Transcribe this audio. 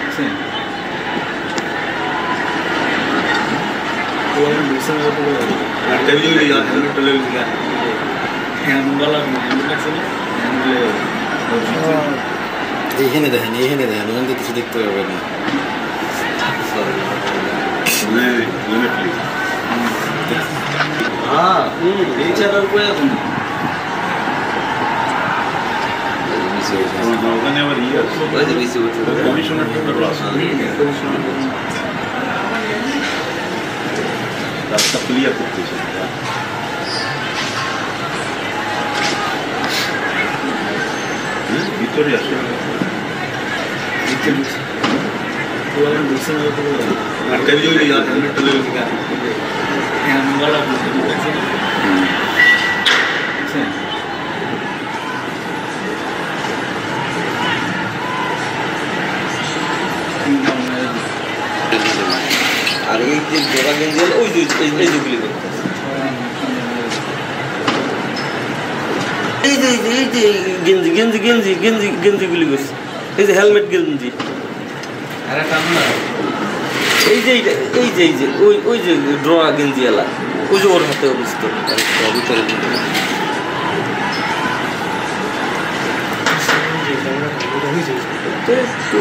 Sí. Pueden usar otro. Television ya, television ya. Handle वाला handle कैसे नहीं? Handle. এইখানে দেখেন ওখান থেকে কিছু দেখতে পারবেন না লিমিটলি হ্যাঁ এই ছাড়ার উপায় আছে না ওখানে আবার ইয়ে আছে কমিশনার টোটাল আছে রাস্তা ক্লিয়ার করতেছে ভিতরে আসে television ya, television ya. Handle वाला कैसे नहीं? Sí. আর এই যে জোড়া গেঞ্জি ওই যেগুলি গেঞ্জিগুলি করছে এই যে হেলমেট গেঞ্জি এই যে ওই যে ড্র গেঞ্জি এলা ওই যে ওর হাতে অবস্থিত ভিতরে